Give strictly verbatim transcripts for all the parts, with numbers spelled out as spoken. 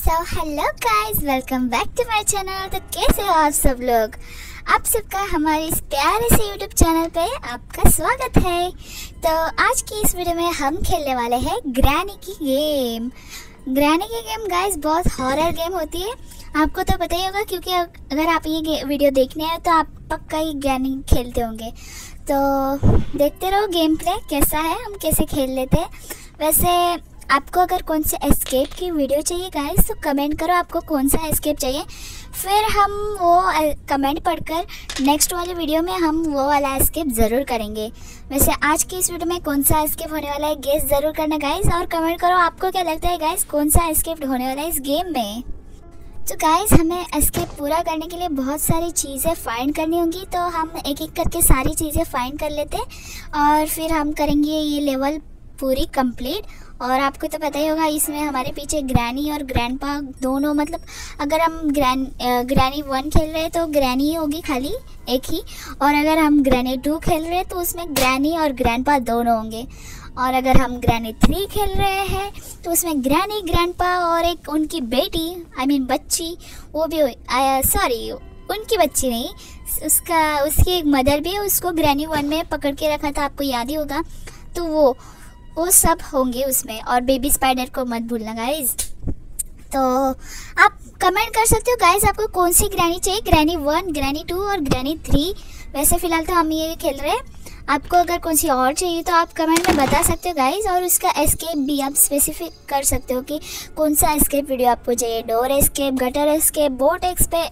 So hello guys, welcome back to my channel. तो कैसे हो आप सब लोग? आप सबका हमारे इस प्यारे से यूट्यूब चैनल पे आपका स्वागत है। तो आज की इस वीडियो में हम खेलने वाले हैं ग्रैनी की गेम। ग्रैनी की गेम गाइस बहुत हॉरर गेम होती है, आपको तो पता ही होगा, क्योंकि अगर आप ये वीडियो देखने आए तो आप पक्का ही ग्रैनी खेलते होंगे। तो देखते रहो गेम प्ले कैसा है, हम कैसे खेल लेते हैं। वैसे आपको अगर कौन से एस्केप की वीडियो चाहिए गाइस तो कमेंट करो आपको कौन सा एस्केप चाहिए, फिर हम वो कमेंट पढ़कर नेक्स्ट वाली वीडियो में हम वो वाला एस्केप ज़रूर करेंगे। वैसे आज की इस वीडियो में कौन सा एस्केप होने वाला है गेस ज़रूर करना गाइस, और कमेंट करो आपको क्या लगता है गाइस कौन सा एस्केप होने वाला है इस गेम में। तो गाइस हमें एस्केप पूरा करने के लिए बहुत सारी चीज़ें फाइंड करनी होंगी, तो हम एक एक करके सारी चीज़ें फाइंड कर लेते हैं और फिर हम करेंगे ये लेवल पूरी कंप्लीट। और आपको तो पता ही होगा इसमें हमारे पीछे ग्रैनी और ग्रैंडपा दोनों, मतलब अगर हम ग्रैन ग्रैनी वन खेल रहे हैं तो ग्रैनी ही होगी खाली एक ही, और अगर हम ग्रैनी टू खेल रहे हैं तो उसमें ग्रैनी और ग्रैंडपा दोनों होंगे, और अगर हम ग्रैनी थ्री खेल रहे हैं तो उसमें ग्रैनी ग्रैंडपा और एक उनकी बेटी आई मीन बच्ची वो भी, सॉरी उनकी बच्ची नहीं, उसका उसकी एक मदर भी है, उसको ग्रैनी वन में पकड़ के रखा था, आपको याद ही होगा। तो वो वो सब होंगे उसमें, और बेबी स्पाइडर को मत भूलना गाइस। तो आप कमेंट कर सकते हो गाइस आपको कौन सी ग्रैनी चाहिए, ग्रैनी वन, ग्रैनी टू और ग्रैनी थ्री। वैसे फ़िलहाल तो हम ये खेल रहे हैं, आपको अगर कौन सी और चाहिए तो आप कमेंट में बता सकते हो गाइस, और उसका एस्केप भी आप स्पेसिफिक कर सकते हो कि कौन सा एस्केप वीडियो आपको चाहिए। Door escape, gutter escape, boat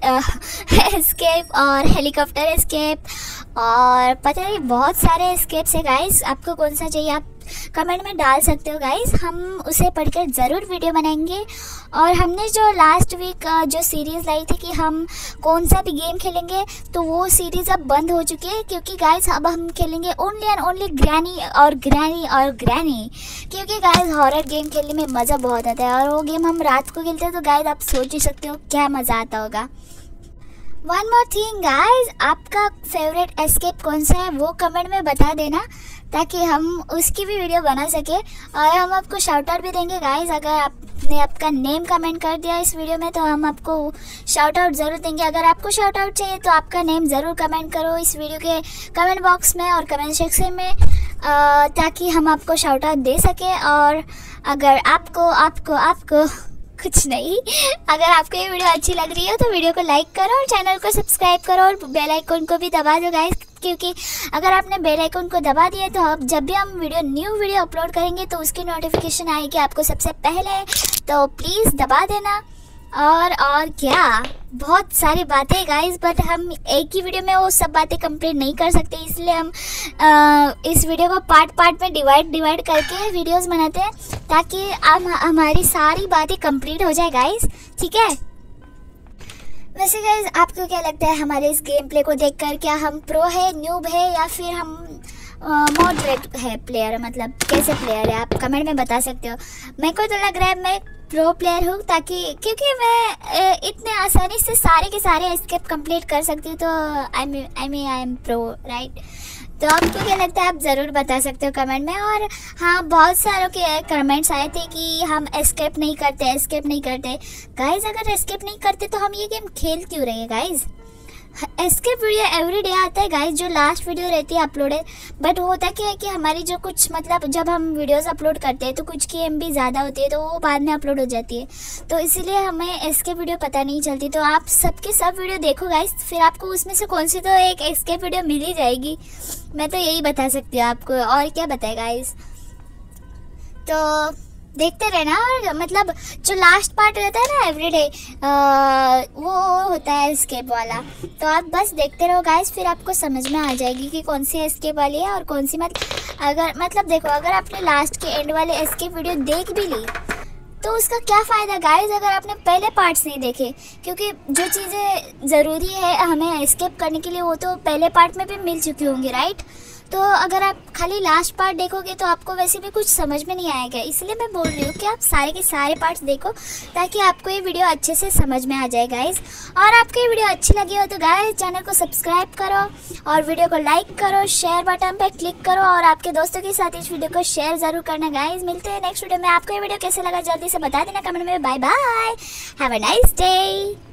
escape और हेलीकॉप्टर एस्केप, और पता नहीं बहुत सारे एस्केप्स है गाइस, आपको कौन सा चाहिए आप कमेंट में डाल सकते हो गाइस, हम उसे पढ़कर ज़रूर वीडियो बनाएंगे। और हमने जो लास्ट वीक जो सीरीज़ लाई थी कि हम कौन सा भी गेम खेलेंगे, तो वो सीरीज़ अब बंद हो चुकी है, क्योंकि गाइस अब हम खेलेंगे ओनली एंड ओनली ग्रैनी और ग्रैनी और ग्रैनी, क्योंकि गाइस हॉरर गेम खेलने में मज़ा बहुत आता है, और वो गेम हम रात को खेलते हैं, तो गाइस आप सोच ही सकते हो क्या मज़ा आता होगा। वन मोर थिंग गाइस, आपका फेवरेट एस्केप कौन सा है वो कमेंट में बता देना, ताकि हम उसकी भी वीडियो बना सके, और हम आपको शाउट आउट भी देंगे गाइस। अगर आपने आपका नेम कमेंट कर दिया इस वीडियो में तो हम आपको शाउट आउट ज़रूर देंगे। अगर आपको शाउट आउट चाहिए तो आपका नेम ज़रूर कमेंट करो इस वीडियो के कमेंट बॉक्स में और कमेंट सेक्शन में, ताकि हम आपको शाउट आउट दे सकें। और अगर आपको आपको आपको कुछ नहीं, अगर आपको ये वीडियो अच्छी लग रही है तो वीडियो को लाइक करो और चैनल को सब्सक्राइब करो और बेल आइकन को भी दबा दो गाइस, क्योंकि अगर आपने बेल आइकन को दबा दिया तो अब जब भी हम वीडियो न्यू वीडियो अपलोड करेंगे तो उसकी नोटिफिकेशन आएगी आपको सबसे पहले, तो प्लीज़ दबा देना। और और क्या बहुत सारी बातें गाइस, बट हम एक ही वीडियो में वो सब बातें कंप्लीट नहीं कर सकते, इसलिए हम आ, इस वीडियो को पार्ट पार्ट में डिवाइड डिवाइड करके वीडियोस बनाते हैं, ताकि हम हमारी सारी बातें कंप्लीट हो जाए गाइस, ठीक है। वैसे गाइस आपको क्या लगता है हमारे इस गेम प्ले को देखकर, क्या हम प्रो है, न्यूब है, या फिर हम मॉडरेट है प्लेयर, मतलब कैसे प्लेयर है, आप कमेंट में बता सकते हो। मेरे को तो लग रहा है मैं प्रो प्लेयर हूँ, ताकि क्योंकि मैं इतने आसानी से सारे के सारे एस्केप कंप्लीट कर सकती हूँ, तो I mean I mean I am pro right. तो आपको क्या लगता है आप ज़रूर बता सकते हो कमेंट में। और हाँ, बहुत सारों के कमेंट्स आए थे कि हम एस्केप नहीं करते एस्केप नहीं करते गाइस, अगर एस्केप नहीं करते तो हम ये गेम खेल क्यों रहे हैं guys. Escape video every day आता है गाइस, जो लास्ट वीडियो रहती है अपलोडेड, बट वो होता क्या है कि हमारी जो कुछ मतलब जब हम वीडियोस अपलोड करते हैं तो कुछ की एम बी ज़्यादा होती है, तो वो बाद में अपलोड हो जाती है, तो इसीलिए हमें एस्केप वीडियो पता नहीं चलती। तो आप सबके सब वीडियो देखो गाइस, फिर आपको उसमें से कौन सी तो एक एस्केप वीडियो मिल ही जाएगी, मैं तो यही बता सकती हूँ आपको, और क्या बताए गाइस। तो देखते रहना, और मतलब जो लास्ट पार्ट रहता है ना एवरीडे, वो होता है एस्केप वाला, तो आप बस देखते रहो गाइस, फिर आपको समझ में आ जाएगी कि कौन सी एस्केप वाली है और कौन सी मत। अगर मतलब देखो, अगर आपने लास्ट के एंड वाले एस्केप वीडियो देख भी ली तो उसका क्या फ़ायदा गाइस अगर आपने पहले पार्ट्स नहीं देखे, क्योंकि जो चीज़ें ज़रूरी है हमें एस्केप करने के लिए वो तो पहले पार्ट में भी मिल चुकी होंगी राइट। तो अगर आप खाली लास्ट पार्ट देखोगे तो आपको वैसे भी कुछ समझ में नहीं आएगा, इसलिए मैं बोल रही हूँ कि आप सारे के सारे पार्ट्स देखो, ताकि आपको ये वीडियो अच्छे से समझ में आ जाए गाइस। और आपको ये वीडियो अच्छी लगी हो तो गाइस चैनल को सब्सक्राइब करो और वीडियो को लाइक करो, शेयर बटन पे क्लिक करो और आपके दोस्तों के साथ इस वीडियो को शेयर ज़रूर करना गाइस। मिलते हैं नेक्स्ट वीडियो में। आपको ये वीडियो कैसे लगा जल्दी से बता देना कमेंट में। Bye bye. Have a nice day.